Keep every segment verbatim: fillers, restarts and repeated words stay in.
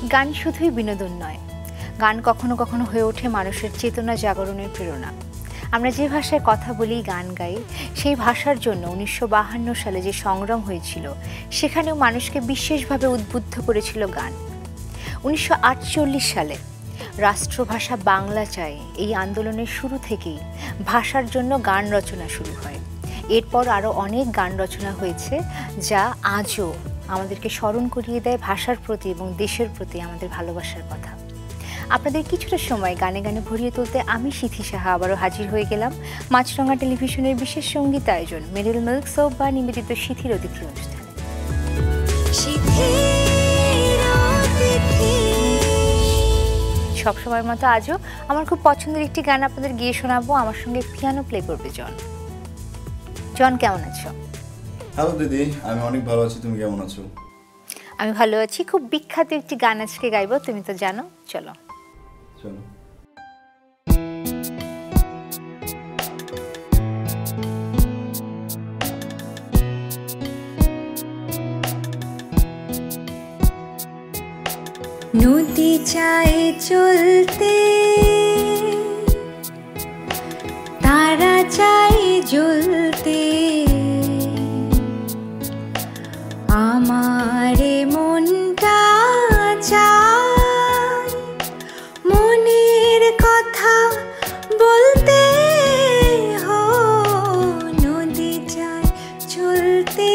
গান শুধুই বিনোদন নয়, গান কখনো কখনো হয়ে ওঠে মানুষের চেতনা জাগরণের প্রেরণা। আমরা যে ভাষায় কথা বলি, গান গাই, সেই ভাষার জন্য উনিশশো বাহান্ন সালে যে সংগ্রাম হয়েছিল সেখানেও মানুষকে বিশেষভাবে উদ্বুদ্ধ করেছিল গান। উনিশশো আটচল্লিশ সালে রাষ্ট্রভাষা বাংলা চাই এই আন্দোলনের শুরু থেকেই ভাষার জন্য গান রচনা শুরু হয়। এরপর আরও অনেক গান রচনা হয়েছে যা আজও আমাদেরকে স্মরণ করিয়ে দেয় ভাষার প্রতি এবং দেশের প্রতি আমাদের ভালোবাসার কথা। আপনাদের কিছুটা সময় গানে গানে ভরিয়ে তুলতে আমি সিথি সাহা আবারও হাজির হয়ে গেলাম মাছরাঙা টেলিভিশনের বিশেষ সঙ্গীত আয়োজন মেরিল মিল্ক সোপ বা নিবেদিত সিথির অতিথি অনুষ্ঠানে। সবসময়ের মতো আজও আমার খুব পছন্দের একটি গান আপনাদের গিয়ে শোনাবো। আমার সঙ্গে পিয়ানো প্লে করবে জন। জন, কেমন আছো? হ্যালো দিদি, আমি অনেক ভালো আছি। তুমি কেমন আছো? আমি ভালো আছি। খুব বিখ্যাত একটি গান আজকে গাইবো, তুমি তো জানো। চলো চলো। নদী চায় চলতে, তারা চায় জ্বলতে, আমারে মনটা চায় মনের কথা বলতে। হো নদী চায় চলতে,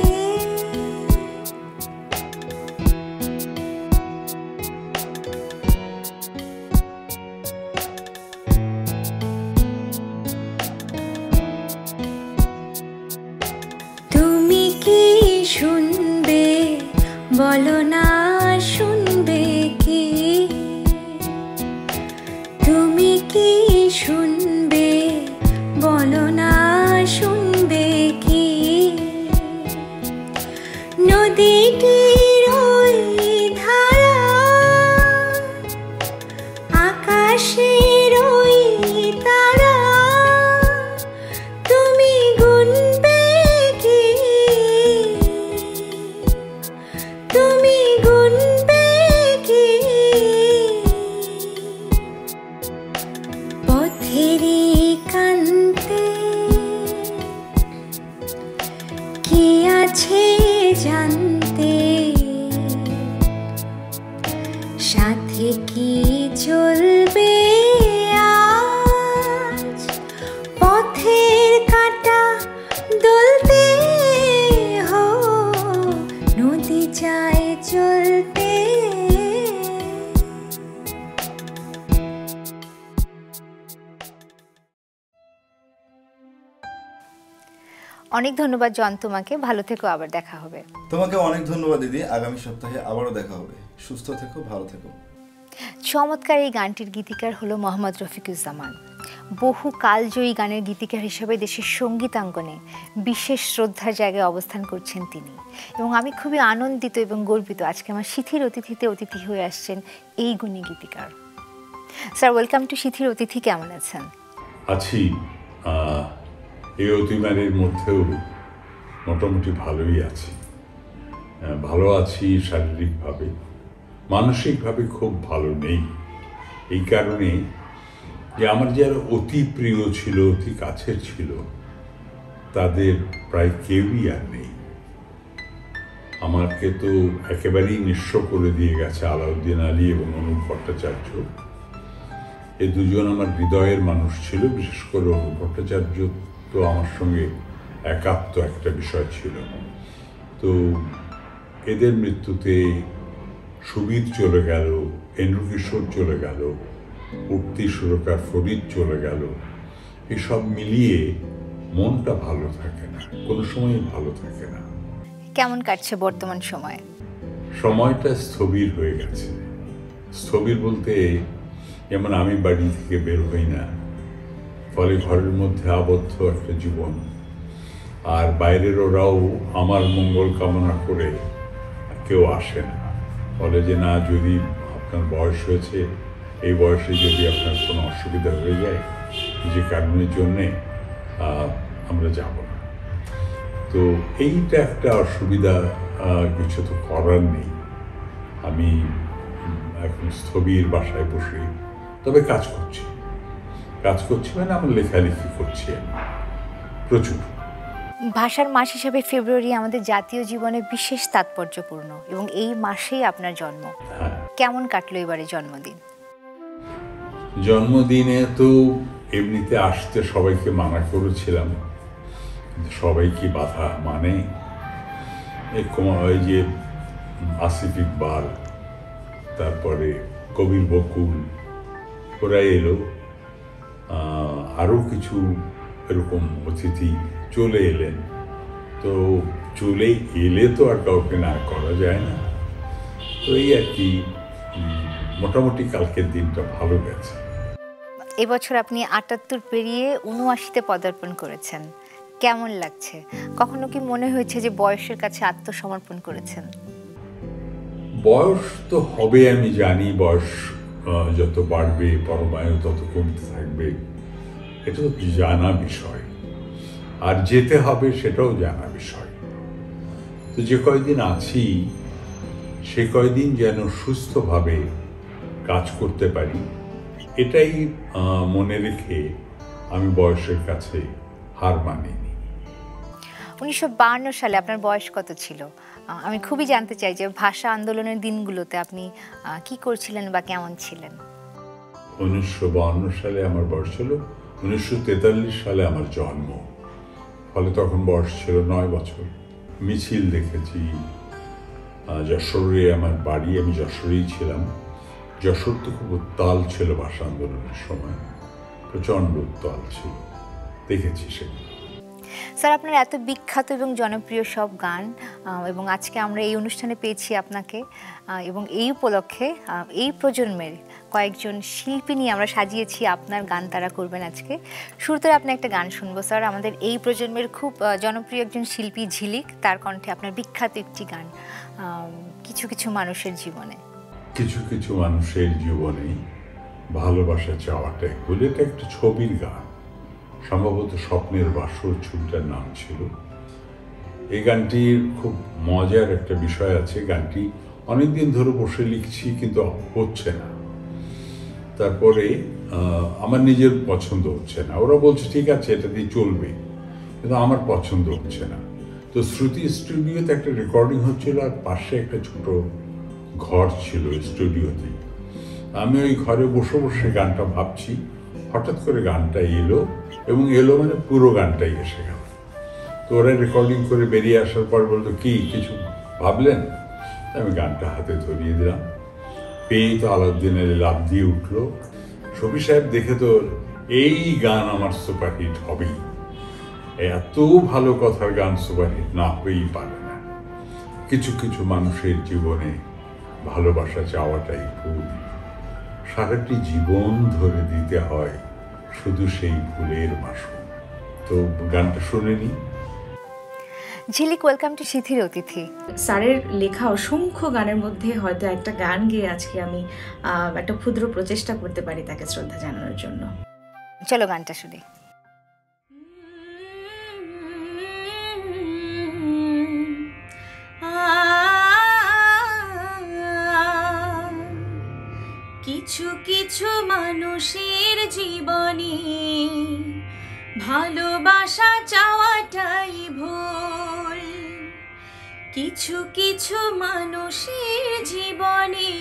তুমি কি শুনবে বলো না, শুনবে কি? তুমি কি শুনবে বলো না, শুনবে কি? নদীটির ওই ধারা, আকাশের ওই তারা, তুমি গুনবে কি? তুমি গুনবে কি? পথেরই কান্তে কি আছে জানতে, সাথে কি চলবে আজ পথের কাঁটা দলতে। হো নদী চায় চলতে। অনেক ধন্যবাদ জন তোমাকে। ভালো থেকো, আবার দেখা হবে। তোমাকে অনেক ধন্যবাদ দিদি। আগামী সপ্তাহে আবারও দেখা হবে। সুস্থ থেকো, ভালো থেকো। চমৎকার এই গানটির গীতিকার হলো মোহাম্মদ রফিকুজ্জামান। বহু কালজয়ী গানের গীতিকার হিসেবে দেশের সঙ্গীতাঙ্গনে বিশেষ শ্রদ্ধার জায়গায় অবস্থান করছেন তিনি, এবং আমি খুবই আনন্দিত এবং গর্বিত আজকে আমার সিথির অতিথিতে অতিথি হয়ে আসছেন এই গুণী গীতিকার। স্যার, ওয়েলকাম টু সিথির অতিথি। কেমন আছেন? আছি। এই অতিমানের মধ্যেও মোটামুটি ভালোই আছি। ভালো আছি শারীরিকভাবে, মানসিকভাবে খুব ভালো নেই। এই কারণে যে আমার যারা অতি প্রিয় ছিল, অতি কাছের ছিল, তাদের প্রায় কেউই আর নেই। আমাকে তো একেবারেই নিঃস্ব করে দিয়ে গেছে আলাউদ্দিন আলী এবং অনুপ ভট্টাচার্য। এই দুজন আমার হৃদয়ের মানুষ ছিল। বিশেষ করে অনুপ ভট্টাচার্য তো আমার সঙ্গে একাত্ম একটা বিষয় ছিল। তো এদের মৃত্যুতে সুবীর চলে গেল, এন্ড্রু কিশোর চলে গেল, উক্তি সুরকার ফরিদ চলে গেল। এসব মিলিয়ে মনটা ভালো থাকে না, কোনো সময় ভালো থাকে না। কেমন কাটছে বর্তমান সময়? সময়টা স্থবির হয়ে গেছে। স্থবির বলতে যেমন আমি বাড়ি থেকে বের হই না, ফলে ঘরের মধ্যে আবদ্ধ একটা জীবন। আর বাইরের ওরাও আমার মঙ্গল কামনা করে কেউ আসে না। বলে যে না, যদি আপনার বয়স হয়েছে, এই বয়সে যদি আপনার কোনো অসুবিধা হয়ে যায় যে কারণের জন্যে আমরা যাব না। তো এইটা একটা অসুবিধা, কিছু তো করার নেই। আমি এখন স্থবির বাসায় বসে, তবে কাজ করছি কাজ করছি মানে আমার লেখালেখি করছি আমি প্রচুর। ভাষার মাস হিসেবে ফেব্রুয়ারি আমাদের জাতীয় জীবনে বিশেষ তাৎপর্যপূর্ণ এবং এই মাসেই আপনার জন্ম। হ্যাঁ, কেমন কাটলো এবারে জন্মদিন? জন্মদিনে তো এমনিতে আসতে সবাইকে মানা করেছিলাম, কিন্তু সবাই কি বাধা মানে? ওই যে আসিফ ইকবাল, তারপরে কবির বকুল, ওরা এলো, আরও কিছু এরকম অতিথি চলে এলেন। তো চলে এলে তো আর কাউকে না করা যায় না। তো এই আর কি, মোটামুটি কালকের দিনটা ভালো গেছে। এবছর আপনি আটাত্তর পেরিয়ে উনআশিতে পদার্পণ করেছেন, কেমন লাগছে? কখনো কি মনে হয়েছে যে বয়সের কাছে আত্মসমর্পণ করেছেন? বয়স তো হবে, আমি জানি বয়স যত বাড়বে পরমায়ু তত কমতে থাকবে, এটা তো জানা বিষয়। আর যেতে হবে সেটাও জানা বিষয়। তো যে কয়দিন আছি সে কয়দিন যেন সুস্থভাবে কাজ করতে পারি, এটাই মনে রেখে আমি বয়সের কাছে হার মানিনি। উনিশশো বাহান্ন সালে আপনার বয়স কত ছিল? আমি খুবই জানতে চাই যে ভাষা আন্দোলনের দিনগুলোতে আপনি কি করছিলেন বা কেমন ছিলেন। উনিশশো বাহান্ন সালে আমার বয়স ছিল, উনিশশো তেতাল্লিশ সালে আমার জন্ম, ফলে তখন বয়স ছিল নয় বছর। মিছিল দেখেছি, যশোরে আমার বাড়ি, আমি যশোরেই ছিলাম। যশোর তো খুব উত্তাল ছিল ভাষা আন্দোলনের সময়, প্রচণ্ড উত্তাল ছিল, দেখেছি সেগুলো। স্যার, আপনার এত বিখ্যাত এবং জনপ্রিয় সব গান, এবং আজকে আমরা এই অনুষ্ঠানে পেয়েছি আপনাকে, এবং এই উপলক্ষে এই প্রজন্মের কয়েকজন শিল্পী নিয়ে আমরা সাজিয়েছি আপনার গান তারা করবেন আজকে। শুরুতে আপনি একটা গান শুনবো স্যার, আমাদের এই প্রজন্মের খুব জনপ্রিয় একজন শিল্পী ঝিলিক, তার কণ্ঠে আপনার বিখ্যাত একটি গান কিছু কিছু মানুষের জীবনে। কিছু কিছু মানুষের জীবনে ভালোবাসা চাওয়াটাই বলে, এটা একটা ছবির গান, সম্ভবত স্বপ্নের বাসর ছবিটার নাম ছিল। এই গানটির খুব মজার একটা বিষয় আছে, গানটি অনেকদিন ধরে বসে লিখছি কিন্তু হচ্ছে না। তারপরে আমার নিজের পছন্দ হচ্ছে না, ওরা বলছে ঠিক আছে এটা দিয়ে চলবে, কিন্তু আমার পছন্দ হচ্ছে না। তো শ্রুতি স্টুডিওতে একটা রেকর্ডিং হচ্ছিল, আর পাশে একটা ছোট ঘর ছিল স্টুডিওতে। আমি ওই ঘরে বসে বসে গানটা ভাবছি, হঠাৎ করে গানটা এলো, এবং এলো মানে পুরো গানটাই এসে গেল। তো ওরা রেকর্ডিং করে বেরিয়ে আসার পর বলতো কি কিছু ভাবলেন? আমি গানটা হাতে ধরিয়ে দিলাম, পেয়ে তো আলাউদ্দিনের লাভ দিয়ে উঠলো। শফি সাহেব দেখে তো এই গান আমার সুপারহিট হবেই, এত ভালো কথার গান সুপারহিট না হয়েই পারে না। কিছু কিছু মানুষের জীবনে ভালোবাসা চাওয়াটাই ভুল, সারাটি জীবন ধরে দিতে হয় শুধু সেই ভুলের মাসুল। তো গানটা শুনে নি। ঝিলিক, ওয়েলকাম টু সিথির অতিথি। স্যারের লেখা অসংখ্য গানের মধ্যে হয়তো একটা গান গেয়ে আজকে আমি একটা ক্ষুদ্র প্রচেষ্টা করতে পারি তাকে শ্রদ্ধা জানানোর জন্য। চলো গানটা শুনি। কিছু কিছু মানুষের জীবনে ভালোবাসা চাওয়াটাই ভুল। কিছু কিছু মানুষের জীবনে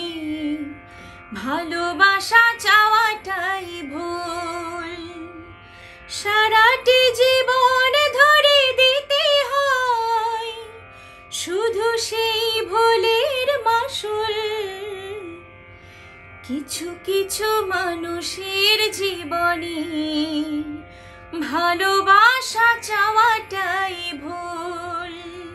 ভালোবাসা চাওয়াটাই ভুল। সারাটি জীবন ধরে দিতে হয় শুধু সেই ভুলের মাসুল। কিছু কিছু মানুষের জীবনে ভালোবাসা চাওয়াটাই ভুল।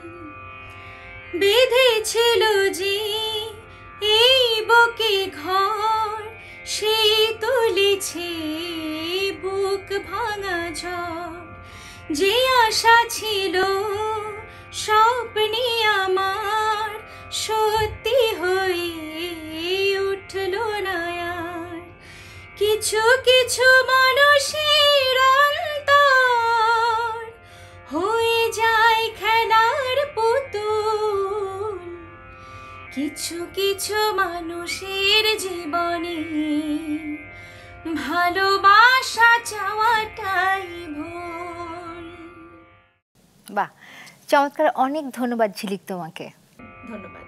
বেঁধেছিল যে এই বুকে ঘর, সেই তুলেছে বুক ভাঙা ঝড়। যে আশা ছিল স্বপ্নে আমার, সত্যি হয়ে উঠল না আর। কিছু কিছু মানুষের অন্তর হয়ে যায় খেলার পুতুল। কিছু কিছু মানুষের জীবনে ভালোবাসা চাওয়াটাই ভুল। বাহ, চমৎকার। অনেক ধন্যবাদ ঝিলিক তোমাকে। ধন্যবাদ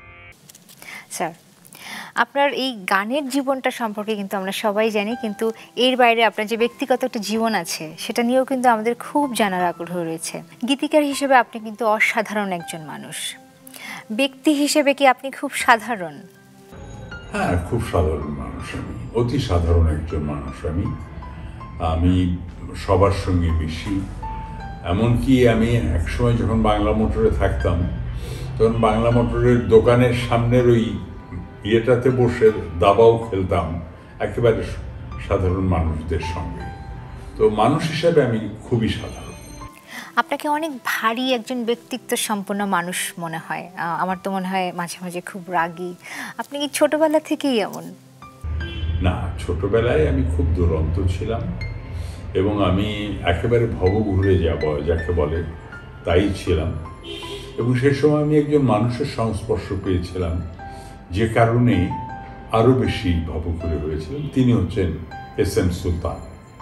স্যার, আপনার এই গানের জীবনটা সম্পর্কে কিন্তু আমরা সবাই জানি, কিন্তু এর বাইরে আপনার যে ব্যক্তিগত একটা জীবন আছে সেটা নিয়েও কিন্তু আমাদের খুব জানার আগ্রহ রয়েছে। গীতিকার হিসেবে আপনি কিন্তু অসাধারণ একজন মানুষ। ব্যক্তি হিসেবে কি আপনি খুব সাধারণ? হ্যাঁ, খুব সাধারণ মানুষ আমি, অতি সাধারণ একজন মানুষ আমি। আমি সবার সঙ্গে মিশি। এমনকি আমি একসময় যখন বাংলা মোটরে থাকতাম তখন বাংলা মোটরের দোকানের সামনের ওই ইয়েটাতে বসে দাবাও খেলতাম একেবারে সাধারণ মানুষদের সঙ্গে। তো মানুষ হিসেবে আমি খুবই সাধারণ। আপনাকে অনেক ভারী একজন ব্যক্তিত্ব সম্পন্ন মানুষ মনে হয়। আমার তো মনে হয় মাঝে মাঝে খুব রাগী। আপনি কি ছোটবেলা থেকেই এমন? না, ছোটবেলায় আমি খুব দুরন্ত ছিলাম এবং আমি একেবারে ভবঘুরে যাব যাকে বলে তাই ছিলাম। এবং সেই সময় আমি একজন মানুষের সংস্পর্শ পেয়েছিলাম যে কারণে আরও বেশি ভবঘুরে হয়েছিলাম। তিনি হচ্ছেন এস এম সুলতান।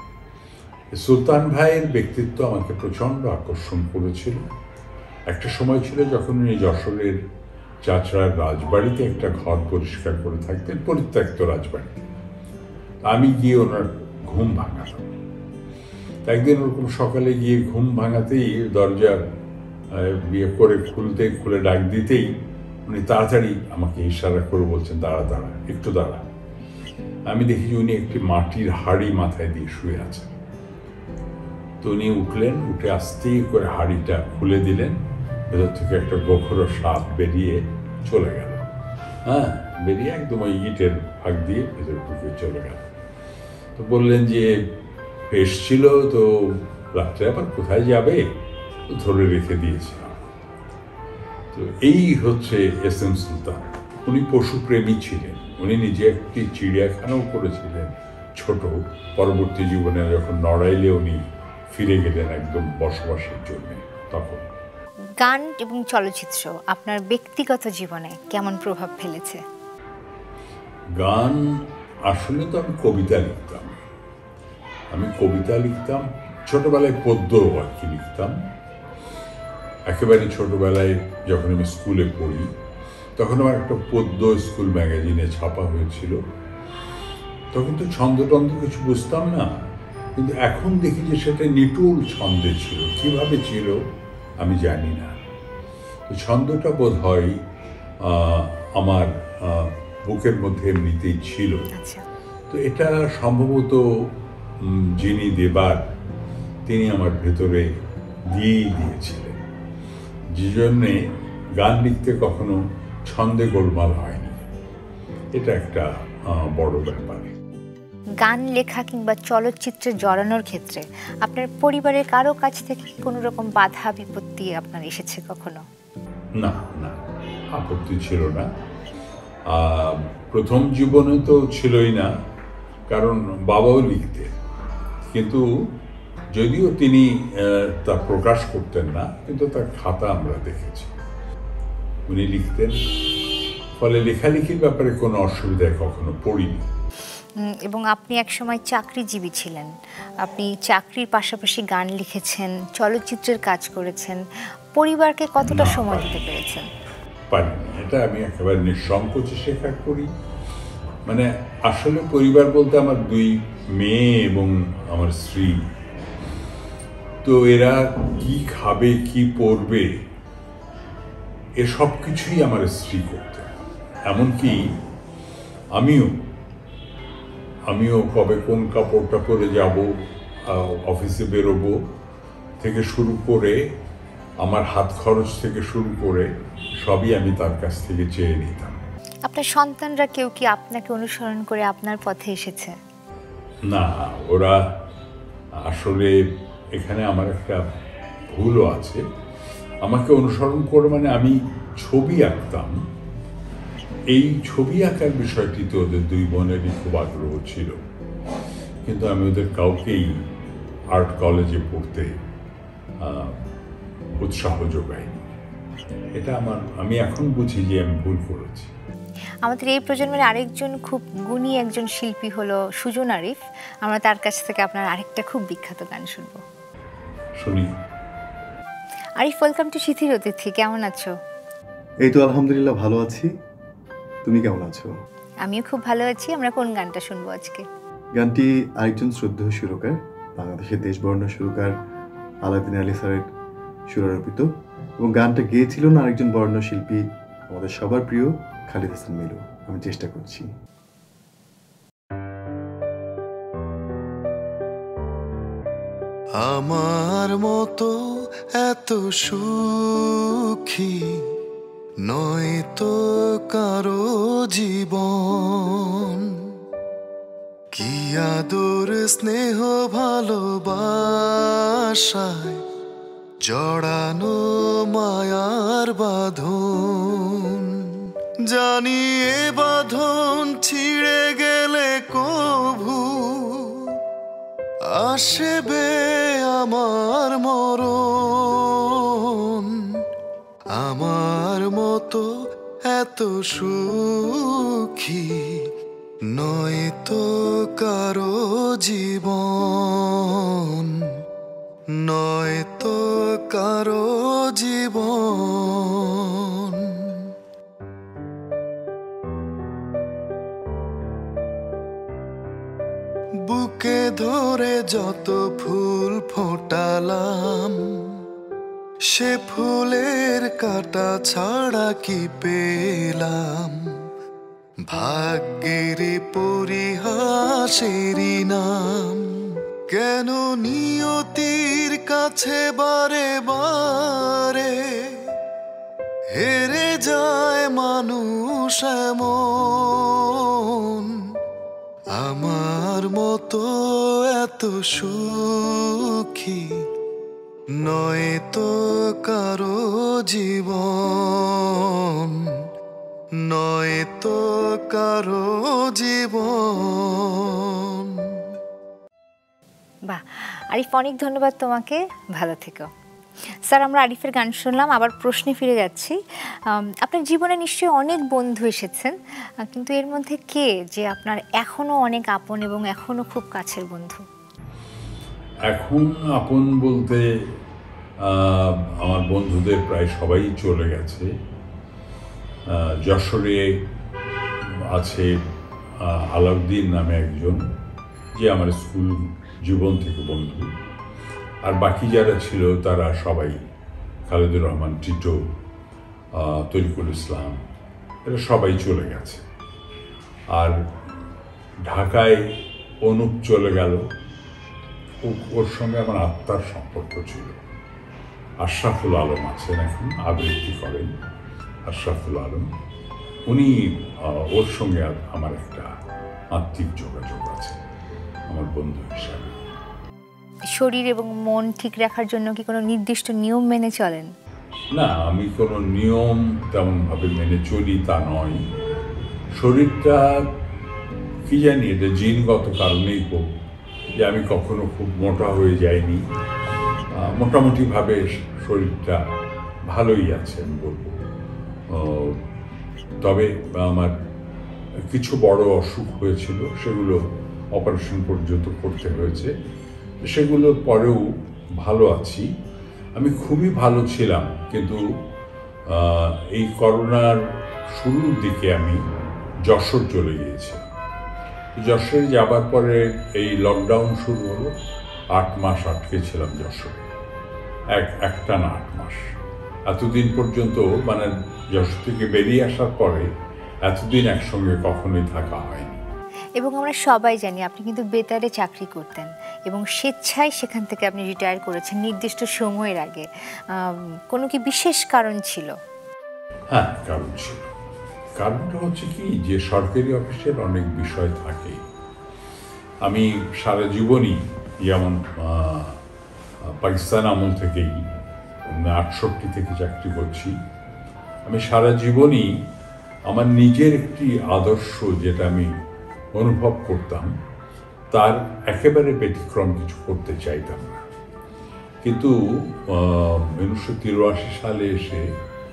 সুলতান ভাইয়ের ব্যক্তিত্ব আমাকে প্রচণ্ড আকর্ষণ করেছিল। একটা সময় ছিল যখন উনি যশোরের চাচড়ার রাজবাড়িতে একটা ঘর পরিষ্কার করে থাকতেন, পরিত্যক্ত রাজবাড়িতে। আমি গিয়ে ওনার ঘুম ভাঙালাম। একদিন ওরকম সকালে গিয়ে ঘুম ভাঙাতেই দরজা বিয়ে করে খুলতে খুলে ডাক দিতেই উনি তাড়াতাড়ি আমাকে ইশারা করে বলছেন, দাঁড়া দাঁড়া একটু দাঁড়া। আমি দেখি যে উনি একটি মাটির হাঁড়ি মাথায় দিয়ে শুয়ে আছেন। তো উনি উঠলেন, উঠে আস্তে করে হাঁড়িটা খুলে দিলেন। ভেতর থেকে একটা গোখরো সাপ বেরিয়ে চলে গেল। হ্যাঁ, বেরিয়ে একদম ওই ইটের ফাঁক দিয়ে ভেতর ঢুকে চলে গেল। তো বললেন যে এসছিল তো রাত্রে আবার কোথায় যাবে, তো ধরে রেখে দিয়েছিলাম। তো এই হচ্ছে এস এম সুলতান। উনি পশুপ্রেমী ছিলেন। উনি নিজে একটি চিড়িয়াখানাও করেছিলেন ছোট। পরবর্তী জীবনে যখন নড়াইলে উনি ফিরে গেলেন একদম বসবাসের জন্য। তখন গান এবং চলচ্চিত্র আপনার ব্যক্তিগত জীবনে কেমন প্রভাব ফেলেছে? গান আসলে তো আমি কবিতা লিখতাম। আমি কবিতা লিখতাম ছোটবেলায়, পদ্য আর কি লিখতাম। একেবারে ছোটবেলায় যখন আমি স্কুলে পড়ি তখন আমার একটা পদ্য স্কুল ম্যাগাজিনে ছাপা হয়েছিল। তখন তো ছন্দটন্দ কিছু বুঝতাম না, কিন্তু এখন দেখি যে সেটা নিটুল ছন্দে ছিল। কিভাবে ছিল আমি জানি না। তো ছন্দটা বোধ হয় আমার বুকের মধ্যে এমনিতেই ছিল। তো এটা সম্ভবত যিনি দেবার তিনি আমার ভেতরে দিয়েই দিয়েছিলেন, যে জন্যে গান লিখতে কখনো ছন্দে গোলমাল হয়নি। এটা একটা বড় ব্যাপার। গান লেখা কিংবা চলচ্চিত্রে জড়ানোর ক্ষেত্রে আপনার পরিবারের কারো কাছ থেকে কোনো রকম বাধা বিপত্তি আপনার এসেছে কখনো? না না, আপত্তি ছিল না। প্রথম জীবনে তো ছিলই না, কারণ বাবাও লিখতেন, কিন্তু যদিও তিনি তা প্রকাশ করতেন না, কিন্তু তার খাতা আমরা দেখেছি উনি লিখতেন। ফলে লেখালেখির ব্যাপারে কোনো অসুবিধায় কখনো পড়িনি। এবং আপনি একসময় চাকরিজীবী ছিলেন। আপনি চাকরির পাশাপাশি গান লিখেছেন, চলচ্চিত্রের কাজ করেছেন। পরিবারকে কতটা সময় দিতে পেরেছেন? পারিনি। এটা আমি একেবারে নিঃসংকোচে স্বীকার করি। মানে আসলে পরিবার বলতে আমার দুই মেয়ে এবং আমার স্ত্রী। তো এরা কি খাবে, কি পরবে, এ সব কিছুই আমার স্ত্রী করতেন। এমনকি আমিও আমিও কবে কোন কাপড়টা পরে যাব, অফিসে বেরোবো থেকে শুরু করে আমার হাত খরচ থেকে শুরু করে সবই আমি তার কাছ থেকে চেয়ে নিতাম। আপনার সন্তানরা কেউ কি আপনাকে অনুসরণ করে আপনার পথে এসেছে? না, ওরা আসলে এখানে আমার একটা ভুলও আছে। আমাকে অনুসরণ করে মানে আমি ছবি আঁকতাম, এই ছবি আঁকার বিষয়টিতে ওদের দুই বোনেরই খুব আগ্রহ ছিল, কিন্তু আমি ওদের কাউকেই আর্ট কলেজে পড়তে উৎসাহ যোগাইনি। এটা আমার আমি এখন বুঝি যে আমি ভুল করেছি। আমাদের এই প্রজন্মের আরেকজন খুব গুণী একজন শিল্পী হলো সুজন আরিফ। আমরা তার কাছ থেকে আপনার আরেকটা খুব বিখ্যাত গান শুনবো। শুনি। আরিফ, ওয়েলকাম টু শিথির অতিথি। কেমন আছো? এই তো আলহামদুলিল্লাহ ভালো আছি। তুমি কেমন আছো? আমিও খুব ভালো আছি। আমরা কোন গানটা শুনবো আজকে? গানটি আরেকজন শ্রদ্ধেয় সুরকার, বাংলাদেশের দেশবর্ণ সুরকার আলাউদ্দিন আলী স্যারের সুরারোপিত, এবং গানটা গেয়েছিলেন আরেকজন বর্ণ শিল্পী, আমাদের সবার প্রিয় খালিদ হাসান মিলু। আমি চেষ্টা করছি। আমার মতো এত সুখী নয় তো কারো জীবন, কি আদর স্নেহ ভালোবাসায় জড়ানো মায়ার বাঁধন। জানি এ বাঁধন ছিঁড়ে গেলে কভু আসবে আমার মরণ। আমার মতো এত সুখী নয় তো কারো জীবন, নয় তো কারো জীবন। বুকে ধরে যত ফুল ফোটালাম, সে ফুলের কাঁটা ছাড়া কি পেলাম? ভাগ্যের পরিহাসেরই নাম। কেন নিয়তির কাছে বারে বারে হেরে যায় মানুষ এমন? আমার মতো এত সুখী নয় তো কারো জীবন, নয় তো কারো জীবন। বাহ আরিফ, অনেক ধন্যবাদ তোমাকে। ভালো থেকো। স্যার, আমরা আরিফের গান শুনলাম, আবার প্রশ্নে ফিরে যাচ্ছি। আপনার জীবনে নিশ্চয়ই অনেক বন্ধু এসেছেন, কিন্তু এর মধ্যে কে যে আপনার এখনো অনেক আপন এবং এখনো খুব কাছের বন্ধু? এখন আপন বলতে আমার বন্ধুদের প্রায় সবাই চলে গেছে। যশোরে আছে আলাউদ্দিন নামে একজন, যে আমার স্কুল জীবন থেকে বন্ধু। আর বাকি যারা ছিল তারা সবাই, খালেদুর রহমান টিটো, তরিকুল ইসলাম, এরা সবাই চলে গেছে। আর ঢাকায় অনুপ চলে গেল, ওর সঙ্গে আমার আত্মার সম্পর্ক ছিল। আশরাফুল আলম আছেন এখন, আবৃত্তি করেন আশরাফুল আলম, উনি ওর সঙ্গে আমার একটা আত্মিক যোগাযোগ আছে আমার বন্ধু হিসাবে। শরীর এবং মন ঠিক রাখার জন্য কি কোনো নির্দিষ্ট নিয়ম মেনে চলেন? না, আমি কোনো নিয়ম তেমনভাবে মেনে চলি তা নয়। শরীরটা কি জানি, এটা জিনগত কারণেই হোক যে আমি কখনো খুব মোটা হয়ে যাইনি, মোটামুটিভাবে শরীরটা ভালোই আছে আমি বলবো। তবে আমার কিছু বড় অসুখ হয়েছিল, সেগুলো অপারেশন পর্যন্ত করতে হয়েছে, সেগুলোর পরেও ভালো আছি। আমি খুবই ভালো ছিলাম, কিন্তু এই করোনার শুরুর দিকে আমি যশোর চলে গিয়েছি। যশোরে যাবার পরে এই লকডাউন শুরু হলো, আট মাস আটকে ছিলাম যশোরে, এক একটা না আট মাস। এতদিন পর্যন্ত, মানে যশোর থেকে বেরিয়ে আসার পরে এতদিন একসঙ্গে কখনোই থাকা হয়নি। এবং আমরা সবাই জানি আপনি কিন্তু বেতারে চাকরি করতেন এবং স্বেচ্ছায় সেখান থেকে আপনি রিটায়ার করেছেন নির্দিষ্ট সময়ের আগে। কোনো কি বিশেষ কারণ ছিল? হ্যাঁ, কারণ ছিল। কারণটা হচ্ছে কি, যে সরকারি অফিসের অনেক বিষয় থাকে। আমি সারা জীবনই, যেমন পাকিস্তান আমল থেকেই আটষট্টি থেকে চাকরি করছি, আমি সারা জীবনই আমার নিজের একটি আদর্শ যেটা আমি অনুভব করতাম, তার একেবারে ব্যতিক্রম কিছু করতে চাইতাম না। কিন্তু উনিশশো তিরাশি সালে এসে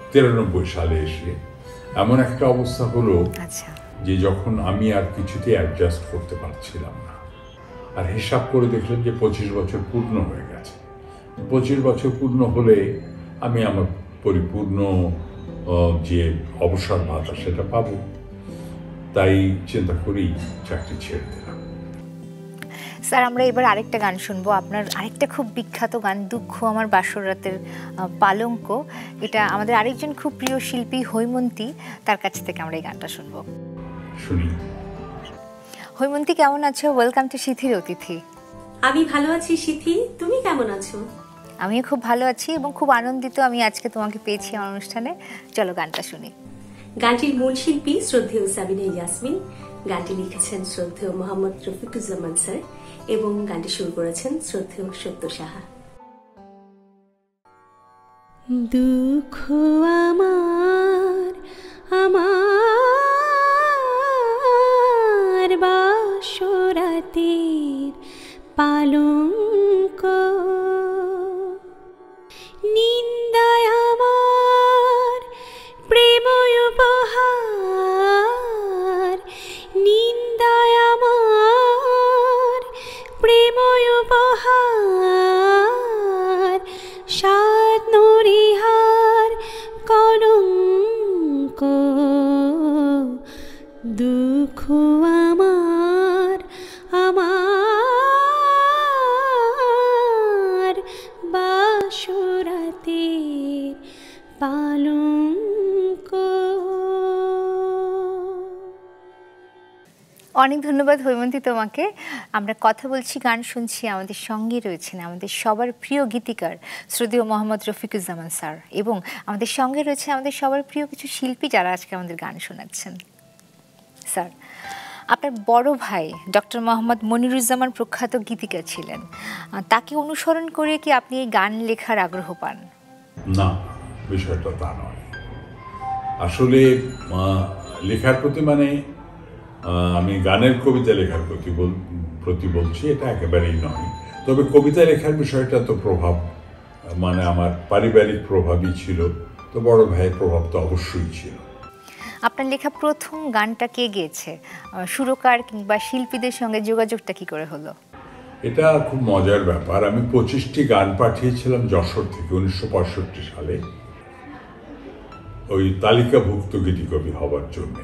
তিরানব্বই সালে এসে এমন একটা অবস্থা হলো আচ্ছা, যে যখন আমি আর কিছুতে অ্যাডজাস্ট করতে পারছিলাম না, আর হিসাব করে দেখলাম যে পঁচিশ বছর পূর্ণ হয়ে গেছে। পঁচিশ বছর পূর্ণ হলে আমি আমার পরিপূর্ণ যে অবসর ভাতা সেটা পাবো, তাই চিন্তা করেই চাকরি ছেড়ে দিলাম। স্যার আমরা এবার আরেকটা গান শুনবো, আপনার আরেকটা খুব বিখ্যাত গান দুঃখ আমার বাসর রাতের পালঙ্ক। এটা আমাদের আরেকজন খুব প্রিয় শিল্পী হৈমন্তী, তার কাছ থেকে আমরা এই গানটা শুনবো। শুনি। হৈমন্তী কেমন আছো? ওয়েলকাম টু সিথির অতিথি। আমি ভালো আছি সিথি, তুমি কেমন আছো? আমিও খুব ভালো আছি এবং খুব আনন্দিত আমি আজকে তোমাকে পেয়েছি আমার অনুষ্ঠানে। চলো গানটা শুনি। গানটির মূল শিল্পী শ্রদ্ধেয় সাবিনা ইয়াসমিন, গানটি লিখেছেন শ্রদ্ধেয় মোহাম্মদ রফিকুজ্জামান স্যার এবং গানটি সুর করেছেন শ্রদ্ধেয় সত্য সাহা। দুঃখ আমার আমার বাসরাতের পালঙ্ক, নিন্দায় আমার প্রেম উপহার, নিন্দায় আমার প্রেম উপহার, সাত নরিহার কলঙ্ক, দুঃখ আমার আমার বাসরাতের পালঙ্ক। অনেক ধন্যবাদ হৈমন্তী তোমাকে। আমরা কথা বলছি, গান শুনছি, আমাদের সঙ্গে রয়েছেন আমাদের সবার প্রিয় গীতিকার শ্রদ্ধেয় মোহাম্মদ রফিকুজ্জামান স্যার, এবং আমাদের সঙ্গে রয়েছে আমাদের সবার প্রিয় কিছু শিল্পী যারা আজকে আমাদের গান শোনাচ্ছেন। স্যার, আপনার বড় ভাই ডক্টর মোহাম্মদ মনিরুজ্জামান প্রখ্যাত গীতিকার ছিলেন, তাকে অনুসরণ করে কি আপনি এই গান লেখার আগ্রহ পান? না, বিষয়টা তা নয়। আসলে লেখার প্রতি মানে আমি গানের কবিতা লেখার প্রতি প্রতি বলছি, এটা একেবারেই নয়। তবে কবিতা লেখার বিষয়টা তো প্রভাব, মানে আমার পারিবারিক প্রভাবই ছিল, তো বড় ভাইয়ের প্রভাব তো অবশ্যই ছিল। আপনার লেখা প্রথম গানটা কে গেয়েছে? সুরকার কিংবা শিল্পীদের সঙ্গে যোগাযোগটা কি করে হলো? এটা খুব মজার ব্যাপার। আমি পঁচিশটি গান পাঠিয়েছিলাম যশোর থেকে উনিশশো পঁয়ষট্টি সালে, ওই তালিকাভুক্ত গীতিকবি হবার জন্যে।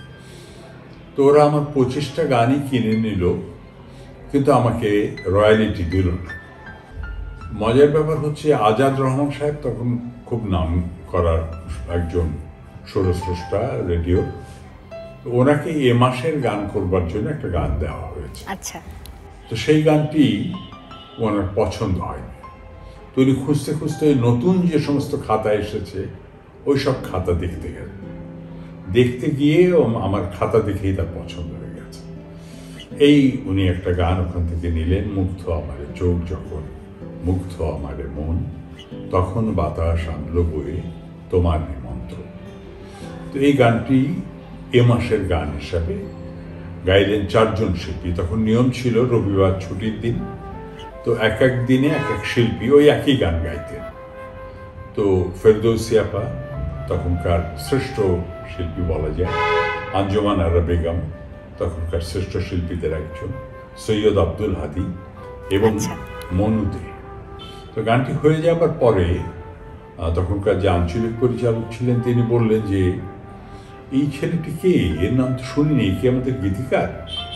তো ওরা আমার পঁচিশটা গানই কিনে নিল, কিন্তু আমাকে রয়্যালিটি দিল না। মজার ব্যাপার হচ্ছে আজাদ রহমান সাহেব তখন খুব নাম করার একজন সুরস্রষ্টা রেডিও, তো ওনাকে এ মাসের গান করবার জন্য একটা গান দেওয়া হয়েছে। আচ্ছা। তো সেই গানটি ওনার পছন্দ হয়নি, তো উনি খুঁজতে খুঁজতে নতুন যে সমস্ত খাতা এসেছে ওই সব খাতা দেখতে গেল। দেখতে গিয়ে আমার খাতা দেখেই তার পছন্দ হয়ে গেছে। এই উনি একটা গান ওখান থেকে নিলেন, মুগ্ধ আমারে চোখ যখন, মুগ্ধ আমারে মন, তখন বাতাস আনলো বয়ে তোমার নিমন্ত্রণ। তো এই গানটি এ মাসের গান হিসাবে গাইলেন চারজন শিল্পী। তখন নিয়ম ছিল রবিবার ছুটির দিন, তো এক এক দিনে এক এক শিল্পী ওই একই গান গাইতেন। তো ফেরদৌসী আপা তখনকার শ্রেষ্ঠ শিল্পী বলা যায়, আঞ্জুমান আরা বেগম তখনকার শ্রেষ্ঠ শিল্পীদের একজন, সৈয়দ আব্দুল হাদি এবং মনু দে। তো গানটি হয়ে যাবার পরে তখনকার যে আঞ্চলিক পরিচালক ছিলেন তিনি বললেন যে এই ছেলেটি কে, এর নাম তো শুনিনি, কি আমাদের গীতিকার?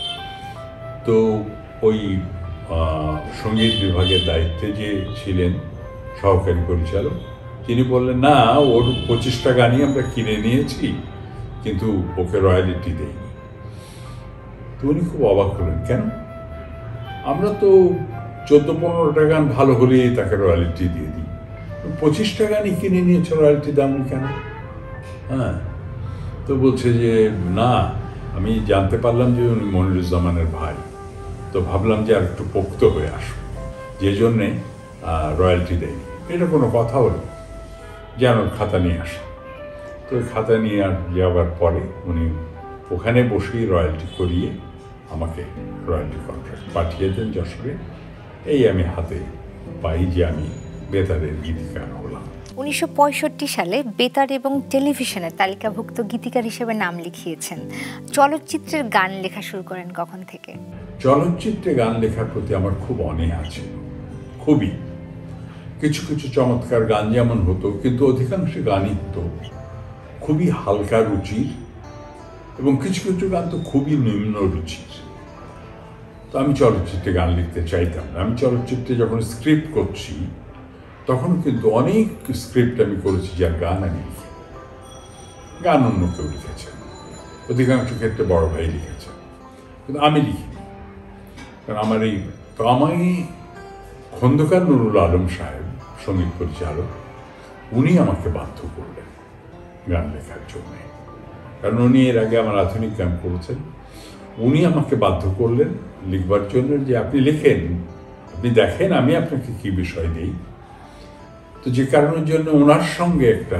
তো ওই সঙ্গীত বিভাগের দায়িত্বে যে ছিলেন সহকারী পরিচালক তিনি বললেন না, ওর পঁচিশটা গানই আমরা কিনে নিয়েছি, কিন্তু ওকে রয়্যালিটি দেয়নি। তো উনি খুব অবাক হলেন, কেন? আমরা তো চোদ্দ পনেরোটা গান ভালো হলেই তাকে রয়্যালিটি দিয়ে দিই, পঁচিশটা গানই কিনে নিয়েছে, রয়্যালিটি দামনি কেন? হ্যাঁ, তো বলছে যে না, আমি জানতে পারলাম যে উনি মনিরুজ্জামানের ভাই, তো ভাবলাম যে আর একটু পোক্ত হয়ে আসবো, যে জন্যে রয়্যালিটি দেয়নি। এটা কোনো কথা হলো, যেন খাতা নিয়ে আসে। তো ওই খাতা নিয়ে যাওয়ার পরে উনি ওখানে বসেই রয়্যালিটি করিয়ে আমাকে রয়্যালিটি কন্ট্রাক্ট পাঠিয়ে দেন যশোরে। এই আমি হাতে পাই যে আমি বেতারের গীতিকার হলাম। উনিশশো পঁয়ষট্টি সালে বেতার এবং টেলিভিশনে তালিকাভুক্ত গীতিকার হিসেবে নাম লিখিয়েছেন। চলচ্চিত্রের গান লেখা শুরু করেন কখন থেকে? চলচ্চিত্রে গান লেখার প্রতি আমার খুব অনীহা ছিল, খুবই। কিছু কিছু চমৎকার গান যেমন হতো, কিন্তু অধিকাংশ গানই তো খুবই হালকা রুচির এবং কিছু কিছু গান তো খুবই নিম্ন রুচির। তো আমি চলচ্চিত্রে গান লিখতে চাইতাম না। আমি চলচ্চিত্রে যখন স্ক্রিপ্ট করছি তখন কিন্তু অনেক স্ক্রিপ্ট আমি করেছি যার গান আমি লিখি, গান অন্য কেউ লিখেছেন, অধিকাংশ ক্ষেত্রে বড় ভাই লিখেছেন, কিন্তু আমি লিখিনি। কারণ আমার এই তো আমি খন্দকার নুরুল আলম সাহেব, সঙ্গীত পরিচালক, উনি আমাকে বাধ্য করলেন গান লেখার জন্য। কারণ উনি এর আগে আমার আধুনিক গান করেছেন। উনি আমাকে বাধ্য করলেন লিখবার জন্য, যে আপনি লেখেন, আপনি দেখেন আমি আপনাকে কি বিষয় দিই। তো যে কারণের জন্য ওনার সঙ্গে একটা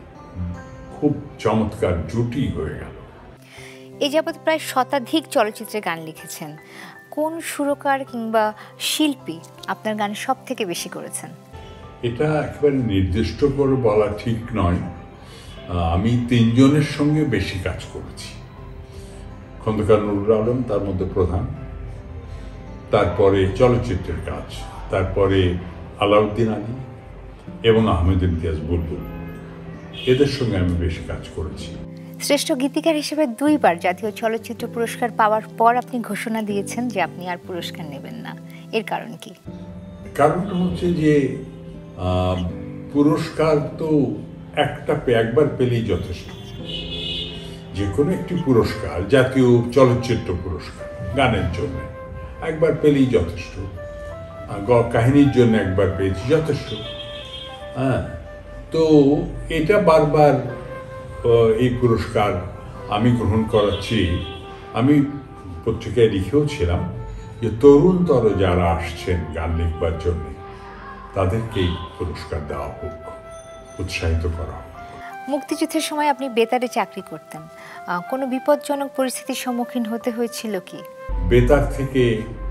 খুব চমৎকার জুটি হয়ে গেল। এই যাবৎ প্রায় শতাধিক চলচ্চিত্রে গান লিখেছেন। কোন সুরকার কিংবা শিল্পী আপনার গান সব থেকে বেশি করেছেন? এটা একেবারে নির্দিষ্ট করে বলা ঠিক নয়। আমি তিনজনের সঙ্গে বেশি কাজ করেছি। খন্দকার নুরুল আলম তার মধ্যে প্রধান, তারপরে চলচ্চিত্রের কাজ, তারপরে আলাউদ্দিন আলী এবং আহমেদ ইমতিয়াজ বুলবুল, এদের সঙ্গে আমি বেশি কাজ করেছি। শ্রেষ্ঠ গীতিকার হিসেবে দুইবার জাতীয় চলচ্চিত্র পুরস্কার পাওয়ার পর আপনি ঘোষণা দিয়েছেন যে আপনি আর পুরস্কার নেবেন না, এর কারণ কি? কারণটা হচ্ছে যে পুরস্কার তো একটা একবার পেলেই যথেষ্ট। যে কোনো একটি পুরস্কার, জাতীয় চলচ্চিত্র পুরস্কার গানের জন্য একবার পেলেই যথেষ্ট, কাহিনীর জন্য একবার পেয়েছি যথেষ্ট। হ্যাঁ, তো এটা বারবার এই পুরস্কার আমি গ্রহণ করাচ্ছি। আমি পত্রিকায় লিখেও ছিলাম যে তরুণতর যারা আসছেন গান লিখবার জন্য তাদেরকেই পুরস্কার দেওয়া হোক, উৎসাহিত করা হোক। মুক্তিযুদ্ধের সময় আপনি বেতারে চাকরি করতেন, কোনো বিপজ্জনক পরিস্থিতির সম্মুখীন হতে হয়েছিল কি? বেতার থেকে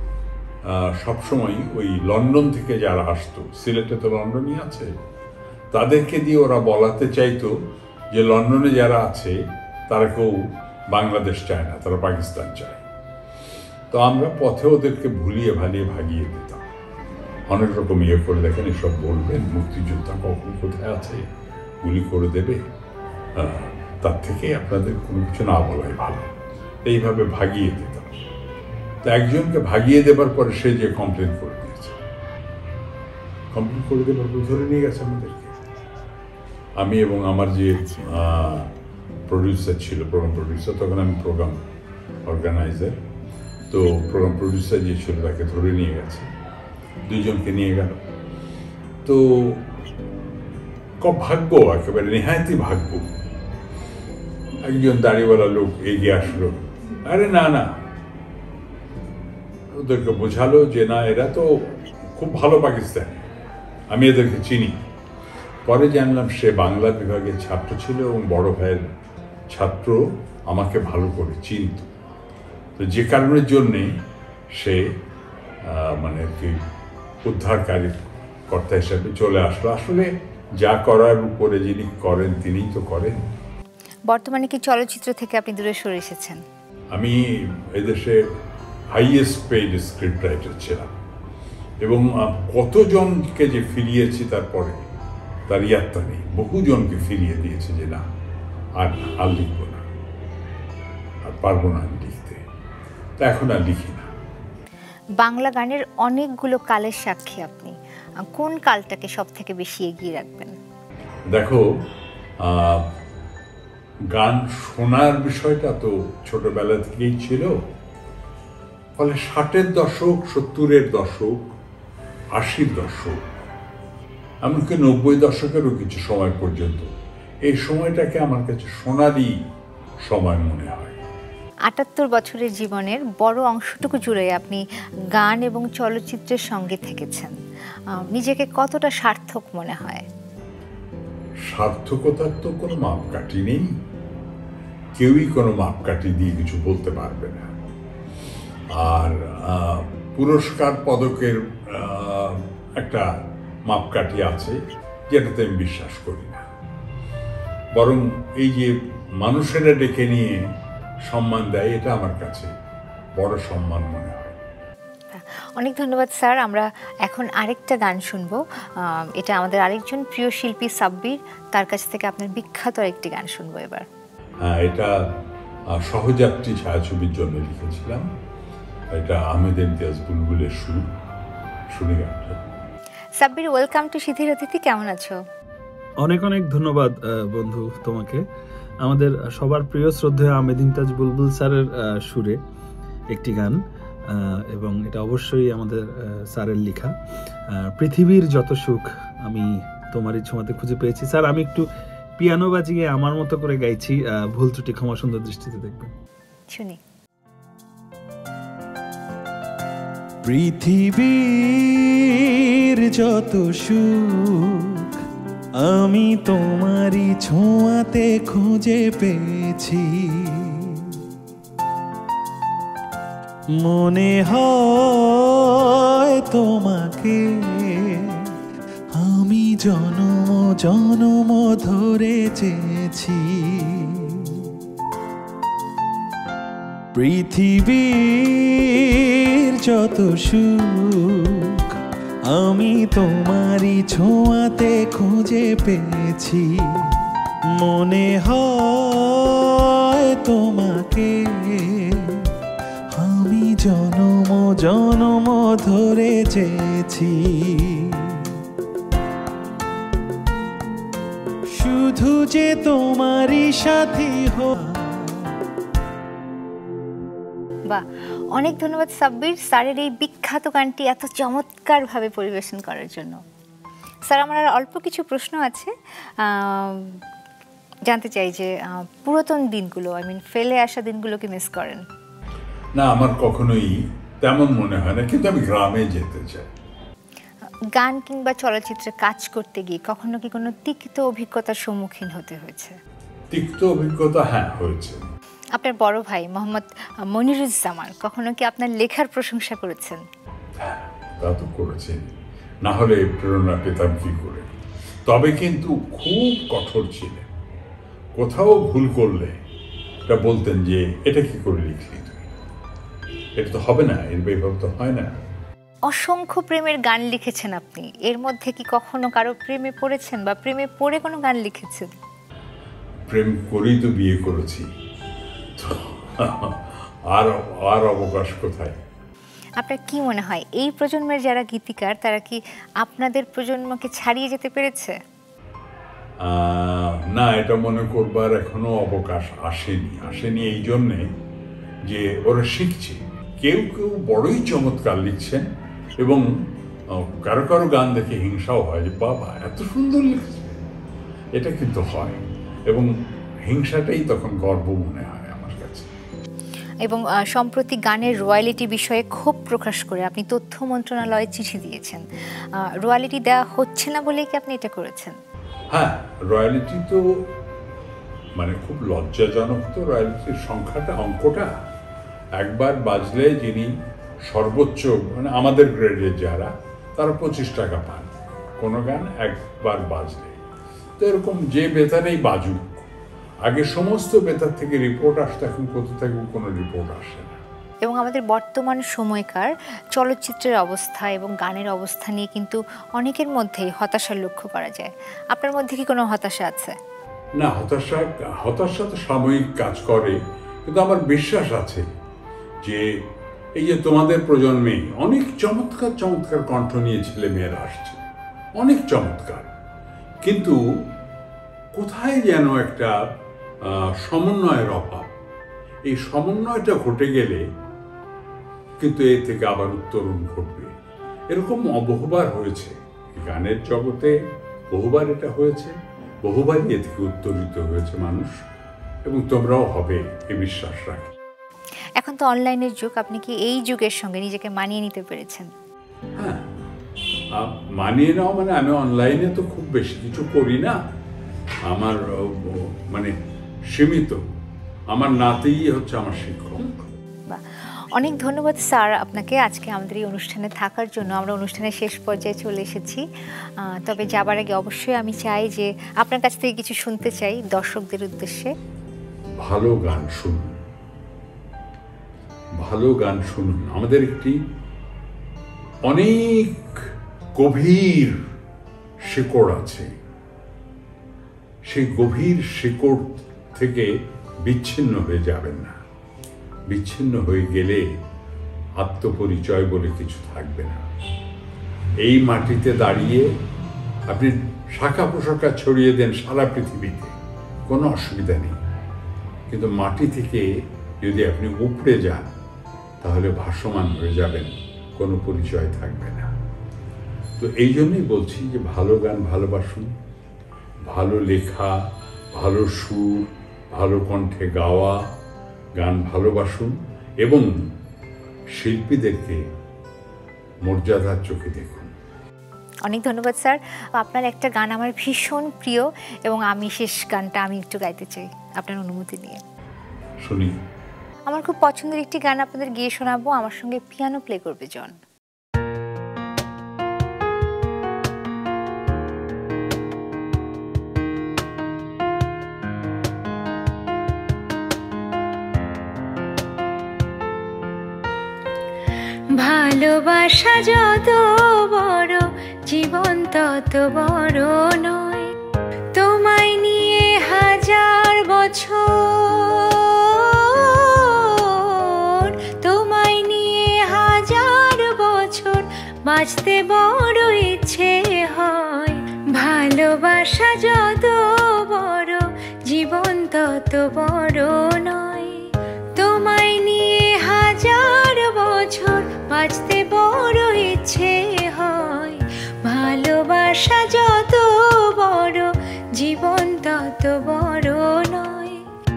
সবসময় ওই লন্ডন থেকে যারা আসতো, সিলেটে তো লন্ডনই আছে, তাদেরকে দিয়ে ওরা বলাতে চাইতো যে লন্ডনে যারা আছে তারা কেউ বাংলাদেশ চায় না, তারা পাকিস্তান চায়। তো আমরা পথে ওদেরকে ভুলিয়ে ভালিয়ে ভাগিয়ে দিতাম। অনেক রকম ইয়ে করে দেখেন, এসব বলবেন মুক্তিযোদ্ধা কখন কোথায় আছে, গুলি করে দেবে, তার থেকে আপনাদের কোনো কিছু না বলাই ভালো, এইভাবে ভাগিয়ে দিতাম। তো একজনকে ভাগিয়ে দেবার পরে সে যে কমপ্লেন করে দিয়েছে, কমপ্লেন করে দেবার পর ধরে নিয়ে গেছে আমাদেরকে। আমি এবং আমার যে প্রডিউসার ছিল, প্রোগ্রাম প্রডিউসার, তখন আমি প্রোগ্রাম অর্গানাইজার, তো প্রোগ্রাম প্রডিউসার যে ছিল তাকে ধরে নিয়ে গেছে, দুইজনকে নিয়ে গেল। তো খুব ভাগ্য, একেবারে নেহায়তি ভাগ্য, একজন দাড়িওয়ালা লোক এগিয়ে আসলো, আরে না না, ওদেরকে বোঝালো যে না, এরা তো খুব ভালো পাকিস্তানি, আমি এদেরকে চিনি। পরে জানলাম সে বাংলা বিভাগের ছাত্র ছিল এবং বড় ভাইয়ের ছাত্র, আমাকে ভালো করে চিনত। তো যে কারণের জন্যে সে মানে কি উদ্ধারকারী কর্তা হিসাবে চলে আসলো। আসলে যা করার উপরে যিনি করেন তিনিই তো করেন। বর্তমানে কি চলচ্চিত্র থেকে আপনি দূরে সরে এসেছেন? আমি এদেশে হাইয়েস্ট পেইড স্ক্রিপ্ট রাইটার ছিলাম এবং কতজনকে যে ফিরিয়েছি তারপরে তার ইয়াত্তা নেই। বহুজনকে ফিরিয়ে দিয়েছে যে না, আর আর লিখবো না, আর পারবো না আমি লিখতে, তা এখন আর লিখি না। বাংলা গানের অনেকগুলো কালের সাক্ষী আপনি, কোন কালটাকে সব থেকে বেশি এগিয়ে রাখবেন? দেখো, গান শোনার বিষয়টা তো ছোটবেলা থেকেই ছিল, ফলে ষাটের দশক, সত্তরের দশক, আশির দশক, এমনকি নব্বই দশকেরও কিছু সময় পর্যন্ত এই সময়টাকে আমার কাছে সোনালি সময় মনে হয়। আটাত্তর বছরের জীবনের বড় অংশটুকু জুড়ে আপনি গান এবং চলচ্চিত্রের সঙ্গে থেকেছেন, নিজেকে কতটা সার্থক মনে হয়? সার্থকতার তো কোনো মাপকাঠি নেই, কেউই কোনো মাপকাঠি দিয়ে কিছু বলতে পারবে না। আর পুরস্কার পদকের একটা মাপকাঠি আছে, যেটাতে আমি বিশ্বাস করি না। বরং এই যে মানুষেরা ডেকে নিয়ে সম্মান দেয়, এটা আমার কাছে বড় সম্মান মনে হয়। অনেক ধন্যবাদ স্যার। আমরা এখন আরেকটা গান শুনবো। আহ, এটা আমাদের আরেকজন প্রিয় শিল্পী সাব্বির, তার কাছ থেকে আপনার বিখ্যাত আরেকটি গান শুনবো এবার। হ্যাঁ, এটা আহ, সহযাত্রী ছায়াছবির জন্য লিখেছিলাম। এটা আহমেদ ইমতিয়াজ বুলবুলের সুর। শুনে গানটা। সাব্বির, ওয়েলকাম টু সিথির অতিথি, কেমন আছো? অনেক অনেক ধন্যবাদ আহ, বন্ধু তোমাকে। আমাদের সবার প্রিয় শ্রদ্ধেয় আহমেদ ইমতিয়াজ বুলবুল স্যারের আহ, সুরে একটি গান, আহ, এবং এটা অবশ্যই আমাদের আহ, স্যারের লেখা। আহ, পৃথিবীর যত সুখ আমি তোমারই ছোঁয়াতে খুঁজে পেয়েছি। স্যার, আমি একটু পিয়ানো বাজিয়ে আমার মতো করে গাইছি, আহ, ভুল ত্রুটি ক্ষমা সুন্দর দৃষ্টিতে দেখবেন। শুনি। পৃথিবীর যত সুখ আমি তোমারই ছোঁয়াতে খুঁজে পেয়েছি, মনে হয় তোমাকে আমি জনম জনম ধরে চেয়েছি। পৃথিবীর যত সুখ আমি তোমারই ছোঁয়াতে খুঁজে পেয়েছি, মনে হয় তোমাকে আমি জনম জনম ধরে চেয়েছি। শুধু যে তোমারই সাথী হো। বাহ, অনেক ধন্যবাদ সাব্বির স্যারের এই বিখ্যাত গানটি এত চমৎকারভাবে পরিবেশন করার জন্য। স্যার, আমার আর অল্প কিছু প্রশ্ন আছে। জানতে চাই যে পুরাতন দিনগুলো, আই মিন ফেলে আসা দিনগুলো কি মিস করেন? না, আমার কখনোই তেমন মনে হয় না, কিন্তু আমি গ্রামে যেতে চাই। গান কিংবা চলচ্চিত্রে কাজ করতে গিয়ে কখনো কি কোনো তিক্ত অভিজ্ঞতার সম্মুখীন হতে হয়েছে? তিক্ত অভিজ্ঞতা হ্যাঁ হয়েছে। আপনার বড় ভাই মোহাম্মদ মনিরুজ্জামান কখনো কি আপনার লেখার প্রশংসা করেছেন? হ্যাঁ, তা তো করেছেন, না হলে প্রেরণা পেতাম কি করে। তবে কিন্তু খুব কঠোর ছিলেন। কোথাও ভুল করলে এটা বলতেন যে এটা কি করে লিখলি তুই, এটা তো হবে না, এর এভাবে তো হয় না। অসংখ্য প্রেমের গান লিখেছেন আপনি, এর মধ্যে কি কখনো কারো প্রেমে পড়েছেন বা প্রেমে পড়ে কোনো গান লিখেছেন? প্রেম করেই তো বিয়ে করেছি, আর আর অবকাশ কোথায়? আপনার কি মনে হয় এই প্রজন্মের যারা গীতিকার তারা কি আপনাদের প্রজন্মকে ছাড়িয়ে যেতে পেরেছে? না, এটা মনে করবার এখনো অবকাশ আসেনি। আসেনি এই জন্যে যে ওরা শিখছে। কেউ কেউ বড়ই চমৎকার লিখছেন এবং কারো কারো গান দেখে হিংসাও হয় যে বাবা এত সুন্দর লিখছে, এটা কিন্তু হয় এবং হিংসাটাই তখন গর্ব মনে হয় আমার কাছে। এবং সম্প্রতি গানের রয়্যালিটি বিষয়ে ক্ষোভ প্রকাশ করে আপনি তথ্য মন্ত্রণালয়ে চিঠি দিয়েছেন। রয়্যালিটি দেওয়া হচ্ছে না বলেই কি আপনি এটা করেছেন? হ্যাঁ, রয়্যালিটি তো মানে খুব লজ্জাজনক। তো রয়্যালিটির সংখ্যাটা, অঙ্কটা একবার বাজলে যিনি সর্বোচ্চ মানে আমাদের গ্রেডের যারা, তারা পঁচিশ টাকা পান কোনো গান একবার বাজলে। তো এরকম যে বেতারেই বাজুক, আগে সমস্ত বেতার থেকে রিপোর্ট আসতো, এখন কোথা থেকে কোনো রিপোর্ট আসে না। এবং আমাদের বর্তমান সময়কার চলচ্চিত্রের অবস্থা এবং গানের অবস্থা নিয়ে কিন্তু অনেকের মধ্যেই হতাশা লক্ষ্য করা যায়। আপনার মধ্যে কি কোনো হতাশা আছে? না, হতাশা হতাশা তো সাময়িক কাজ করে, কিন্তু আমার বিশ্বাস আছে যে এই যে তোমাদের প্রজন্মে অনেক চমৎকার চমৎকার কণ্ঠ নিয়ে ছেলে মেয়েরা আসছে, অনেক চমৎকার, কিন্তু কোথায় যেন একটা সমন্বয়ের অভাব। এই সমন্বয়টা ঘটে গেলে কিন্তু এর থেকে আবার উত্তরণ ঘটবে। এরকম বহুবার হয়েছে গানের জগতে, বহুবার এটা হয়েছে, বহুবারই এ থেকে উত্তরিত হয়েছে মানুষ, এবং তোমরাও হবে এ বিশ্বাস রাখি। এখন তো অনলাইনের যুগ, আপনি কি এই যুগের সঙ্গে নিজেকে মানিয়ে নিতে পেরেছেন? হ্যাঁ, মানিয়ে নাও মানে আমি অনলাইনে তো খুব বেশি কিছু করি না, আমার মানে সীমিত। আমার নাতিই হচ্ছে আমার শিক্ষক। অনেক ধন্যবাদ স্যার আপনাকে আজকে আমাদের এই অনুষ্ঠানে থাকার জন্য। আমরা অনুষ্ঠানের শেষ পর্যায়ে চলে এসেছি, তবে যাবার আগে অবশ্যই আমি চাই যে আপনার কাছ থেকে কিছু শুনতে চাই দর্শকদের উদ্দেশ্যে। ভালো গান শুনুন, ভালো গান শুনুন। আমাদের একটি অনেক গভীর শিকড় আছে, সেই গভীর শিকড় থেকে বিচ্ছিন্ন হয়ে যাবেন না। বিচ্ছিন্ন হয়ে গেলে আত্মপরিচয় বলে কিছু থাকবে না। এই মাটিতে দাঁড়িয়ে আপনি শাখা পোশাখা ছড়িয়ে দেন সারা পৃথিবীতে, কোনো অসুবিধা নেই, কিন্তু মাটি থেকে যদি আপনি উপড়ে যান তাহলে ভাসমান হয়ে যাবেন, কোনো পরিচয় থাকবে না। তো এই জন্যই বলছি যে ভালো গান ভালোবাসুন, ভালো লেখা, ভালো সুর, ভালো কণ্ঠে গাওয়া গান ভালোবাসুন এবং শিল্পীদেরকে মর্যাদার চোখে দেখুন। অনেক ধন্যবাদ স্যার। আপনার একটা গান আমার ভীষণ প্রিয় এবং আমি শেষ গানটা আমি একটু গাইতে চাই আপনার অনুমতি নিয়ে। শুনি। আমার খুব পছন্দের একটি গান আপনাদের গিয়ে শোনাবো, আমার সঙ্গে পিয়ানো প্লে করবে জন। ভালোবাসা যত বড় জীবন তত বড় নয়, তোমায় নিয়ে হাজার বছর, তোমায় নিয়ে হাজার বছর বাঁচতে বড় ইচ্ছে হয়। ভালোবাসা যত বড় জীবন তত বড় নয়, তোমায় নিয়ে হাজার বছর বাঁচতে বড় ইচ্ছে হয়। ভালোবাসা যত বড় জীবন তত বড় নয়।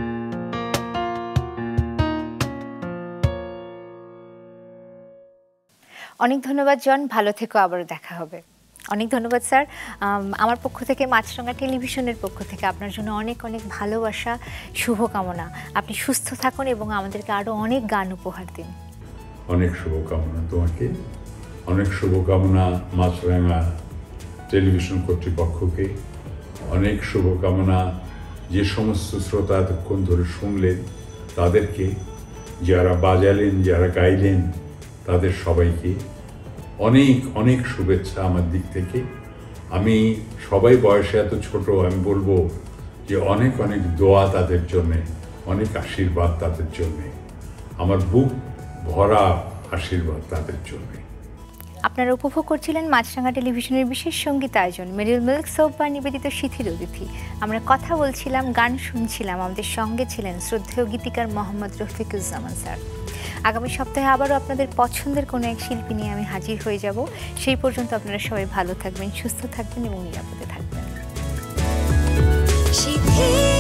অনেক ধন্যবাদ জন, ভালো থেকো, আবারও দেখা হবে। অনেক ধন্যবাদ স্যার। আমার পক্ষ থেকে মাছরাঙা টেলিভিশনের পক্ষ থেকে আপনার জন্য অনেক অনেক ভালোবাসা, শুভকামনা। আপনি সুস্থ থাকুন এবং আমাদেরকে আরও অনেক গান উপহার দিন। অনেক শুভকামনা তোমাকে, অনেক শুভকামনা মাছরাঙা টেলিভিশন কর্তৃপক্ষকে, অনেক শুভকামনা যে সমস্ত শ্রোতা এতক্ষণ ধরে শুনলেন তাদেরকে, যারা বাজালেন, যারা গাইলেন, তাদের সবাইকে অনেক অনেক শুভেচ্ছা আমার দিক থেকে। আমি সবাই বয়সে এত ছোট, আমি বলবো যে অনেক অনেক দোয়া তাদের জন্যে, অনেক আশীর্বাদ তাদের জন্যে, আমার বুক ভরা আশীর্বাদ তাদের জন্যে। আপনারা উপভোগ করছিলেন মাছরাঙা টেলিভিশনের বিশেষ সঙ্গীত আয়োজন মেরিল মিল্ক সোপ বার নিবেদিত শিথিল অতিথি। আমরা কথা বলছিলাম, গান শুনছিলাম, আমাদের সঙ্গে ছিলেন শ্রদ্ধেয় গীতিকার মোহাম্মদ রফিকুজ্জামান স্যার। আগামী সপ্তাহে আবারও আপনাদের পছন্দের কোনো এক শিল্পী নিয়ে আমি হাজির হয়ে যাব। সেই পর্যন্ত আপনারা সবাই ভালো থাকবেন, সুস্থ থাকবেন এবং নিরাপদে থাকবেন।